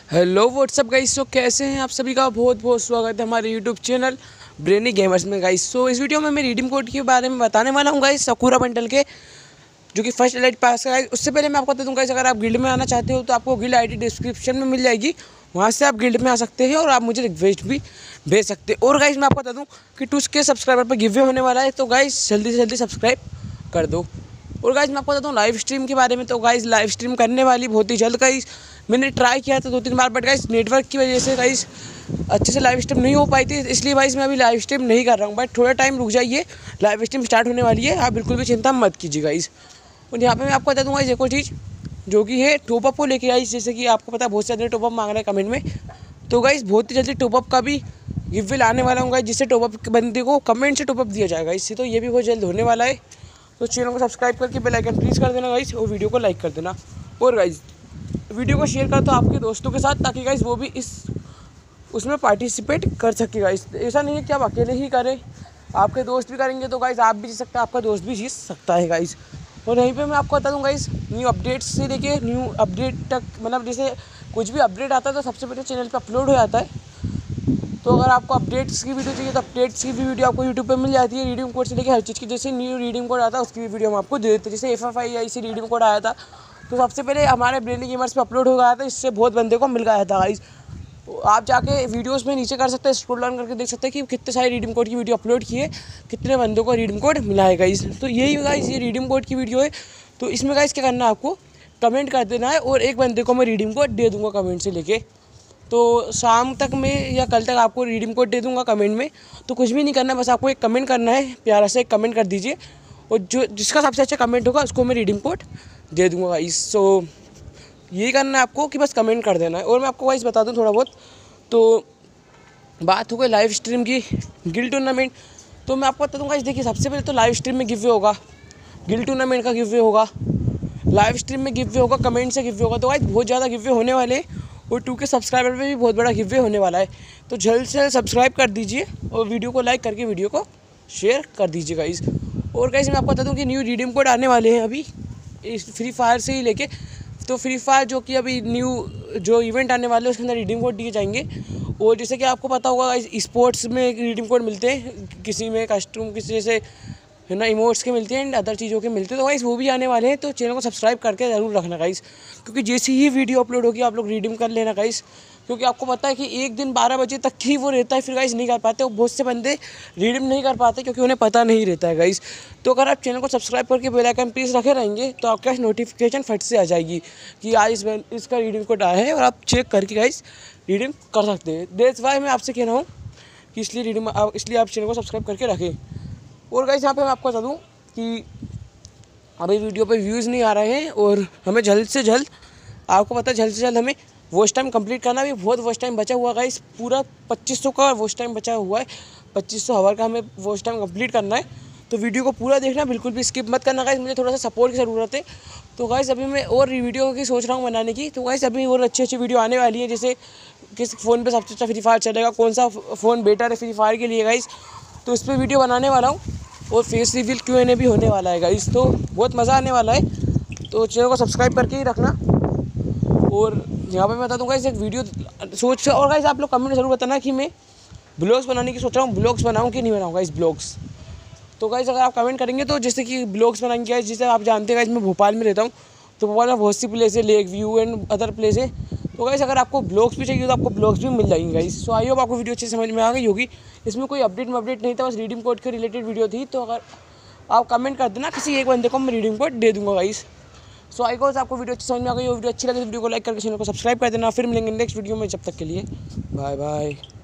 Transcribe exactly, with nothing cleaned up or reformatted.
Hello what's up guys. सो कैसे हैं आप सभी का बहुत बहुत स्वागत है हमारे यूट्यूब चैनल ब्रेनी गेमर्स में गाइस। सो इस वीडियो में मैं रिडीम कोड के बारे में बताने वाला हूँ गाइस, सकूरा बंडल के जो कि फर्स्ट एलाइट पास का है। उससे पहले मैं आपको बता दूँ गाइस, अगर आप गिल्ड में आना चाहते हो तो आपको गिल्ड आईडी डिस्क्रिप्शन में मिल जाएगी, वहाँ से आप गिल्ड में आ सकते हैं और आप मुझे रिक्वेस्ट भी भेज सकते हैं। और गाइस मैं आपको बता दूँ कि टू के सब्सक्राइबर पर गिव वे होने वाला है, तो गाइस जल्दी से जल्दी सब्सक्राइब कर दो। और गाइस मैं आपको बताता हूँ लाइव स्ट्रीम के बारे में, तो गाइस लाइव स्ट्रीम करने वाली बहुत ही जल्द। गाइस मैंने ट्राई किया था दो तीन बार, बट गाइस नेटवर्क की वजह से गाइस अच्छे से लाइव स्ट्रीम नहीं हो पाई थी, इसलिए गाइस मैं अभी लाइव स्ट्रीम नहीं कर रहा हूँ। बट थोड़ा टाइम रुक जाइए, लाइव स्ट्रीम स्टार्ट होने वाली है, आप बिल्कुल भी चिंता मत कीजिए गाइस। और यहाँ पे मैं आपको बता दूँगा एक और चीज़ जो कि है टॉपअप को लेके गाइस, जैसे कि आपको पता है बहुत से आदमी टॉपअप मांग रहे हैं कमेंट में, तो गाइस बहुत ही जल्दी टॉपअप का भी गिव वे लाने वाला हूँ गाइस, जिससे टॉपअप के बंदे को कमेंट से टॉपअप दिया जाएगा। इससे तो ये भी बहुत जल्द होने वाला है, तो चैनल को सब्सक्राइब करके बेल आइकन प्रेस कर देना गाइस, और वीडियो को लाइक कर देना। और गाइस वीडियो को शेयर कर दो आपके दोस्तों के साथ, ताकि गाइस वो भी इस उसमें पार्टिसिपेट कर सके गाइस। ऐसा नहीं है कि आप अकेले ही करें, आपके दोस्त भी करेंगे तो गाइस आप भी जीत सकते हैं, आपका दोस्त भी जीत सकता है गाइस। और यहीं पे मैं आपको बता दूँ गाइस, न्यू अपडेट्स से लेके न्यू अपडेट तक, मतलब जैसे कुछ भी अपडेट आता है तो सबसे पहले चैनल पर अपलोड हो जाता है। तो अगर आपको अपडेट्स की वीडियो चाहिए तो अपडेट्स की भी वीडियो आपको यूट्यूब पे मिल जाती है, रिडीम कोड से लेके हर चीज़ की। जैसे न्यू रिडीम कोड आता है उसकी भी वीडियो हम आपको दे देते हैं। जैसे F F I I C redeem code आया था तो सबसे पहले हमारे ब्रेनी गेमर्स पे अपलोड हो गया था, इससे बहुत बंदे को मिल गया था गाइस। आप जाके वीडियोस में नीचे कर सकते हैं, स्क्रॉल डाउन करके देख सकते हैं कि कितने सारे रिडीम कोड की वीडियो अपलोड की है, कितने बंदों को रिडीम कोड मिला है गाइस। तो यही गाइस ये रिडीम कोड की वीडियो है। तो इसमें गाइस क्या करना है, आपको कमेंट कर देना है और एक बंदे को मैं रिडीम कोड दे दूँगा कमेंट से लेके। तो शाम तक में या कल तक आपको रिडीम कोड दे दूंगा कमेंट में। तो कुछ भी नहीं करना, बस आपको एक कमेंट करना है, प्यारा सा एक कमेंट कर दीजिए, और जो जिसका सबसे अच्छा कमेंट होगा उसको मैं रिडीम कोड दे दूंगा गाइस। सो यही करना है आपको कि बस कमेंट कर देना है। और मैं आपको गाइस बता दूं थोड़ा बहुत, तो बात हो गई लाइव स्ट्रीम की, गिल्ड टूर्नामेंट। तो मैं आपको बता दूँगा गाइस, देखिए सबसे पहले तो लाइव स्ट्रीम में गिव वे होगा, गिल्ड टूर्नामेंट का गिव वे होगा, लाइव स्ट्रीम में गिव वे होगा, कमेंट से गिव वे होगा। तो गाइस बहुत ज़्यादा गिव वे होने वाले हैं, और टू के सब्सक्राइबर पे भी बहुत बड़ा गिव वे होने वाला है। तो जल्द से जल्द सब्सक्राइब कर दीजिए और वीडियो को लाइक करके वीडियो को शेयर कर दीजिए गाइस। और गाइस मैं आपको बता दूं कि न्यू रिडीम कोड आने वाले हैं अभी इस फ्री फायर से ही लेके, तो फ्री फायर जो कि अभी न्यू जो इवेंट आने वाले हैं उसके अंदर रिडीम कोड दिए जाएंगे। और जैसे कि आपको पता होगा गाइस, स्पोर्ट्स में रिडीम कोड मिलते हैं, किसी में कस्टम, किसी जैसे है ना इमोट्स के मिलते हैं, अदर चीज़ों के मिलते हैं। तो गाइस वो भी आने वाले हैं, तो चैनल को सब्सक्राइब करके ज़रूर रखना गाइस, क्योंकि जैसे ही वीडियो अपलोड होगी आप लोग रिडीम कर लेना गाइस। क्योंकि आपको पता है कि एक दिन बारह बजे तक ही वो रहता है, फिर गाइस नहीं कर पाते, और बहुत से बंदे रिडीम नहीं कर पाते क्योंकि उन्हें पता नहीं रहता है गाइस। तो अगर आप चैनल को सब्सक्राइब करके बेल आइकन प्रेस रखे रहेंगे तो आपके पास नोटिफिकेशन फट से आ जाएगी कि आज इस इसका रिडीम कोड आया है, और आप चेक करके गाइस रिडीम कर सकते हैं। दैट्स वाई मैं आपसे कह रहा हूँ कि इसलिए रिडीम इसलिए आप चैनल को सब्सक्राइब करके रखें। और गाइस यहाँ पे मैं आपको बता दूँ कि अभी वीडियो पे व्यूज़ नहीं आ रहे हैं, और हमें जल्द से जल्द, आपको पता है जल्द से जल्द हमें वॉच टाइम कंप्लीट करना भी, बहुत वॉच टाइम बचा हुआ है गाइस, पूरा पच्चीस सौ का वॉच टाइम बचा हुआ है, पच्चीस सौ आवर का हमें वॉच टाइम कंप्लीट करना है। तो वीडियो को पूरा देखना, बिल्कुल भी स्किप मत करना गाइस, मुझे थोड़ा सा सपोर्ट की ज़रूरत है। तो गाइस अभी मैं और वीडियो की सोच रहा हूँ बनाने की, तो गाइस अभी और अच्छी अच्छी वीडियो आने वाली है, जैसे किस फ़ोन पर सबसे अच्छा फ्री फायर चलेगा, कौन सा फ़ोन बेटर है फ्री फायर के लिए गाइस, तो इस पर वीडियो बनाने वाला हूँ। और face reveal Q N A भी होने वाला है गाइस, तो बहुत मज़ा आने वाला है। तो चैनल को सब्सक्राइब करके ही रखना। और यहाँ पे मैं बता दूँगा इस एक वीडियो सोच, और गाइस आप लोग कमेंट में ज़रूर बताना कि मैं ब्लॉग्स बनाने की सोच रहा हूँ, ब्लॉग्स बनाऊँ कि नहीं बनाऊँ गाइस ब्लॉग्स। तो गाइस अगर आप कमेंट करेंगे तो जैसे कि ब्लॉग्स बनाएंगे गाइस, जैसे आप जानते हैं गाइस मैं भोपाल में रहता हूँ, तो भोपाल में बहुत सी प्लेस है, lake view and other place है। तो गाइस अगर आपको ब्लॉग्स भी चाहिए तो आपको ब्लॉग्स भी मिल जाएंगे गाइस। सो आई होप आपको वीडियो अच्छे समझ में आ गई होगी। इसमें कोई अपडेट में अपडेट नहीं था, बस रिडीम कोड के रिलेटेड वीडियो थी। तो अगर आप कमेंट कर देना, किसी एक बंदे को मैं रिडीम कोड दे दूंगा गाइस। सो आई होप आपको वीडियो अच्छी समझ में आ गई हो, वीडियो अच्छी लगी तो वीडियो को लाइक करके चैनल को सब्सक्राइब कर देना। फिर मिलेंगे नेक्स्ट वीडियो में, जब तक के लिए बाय बाय।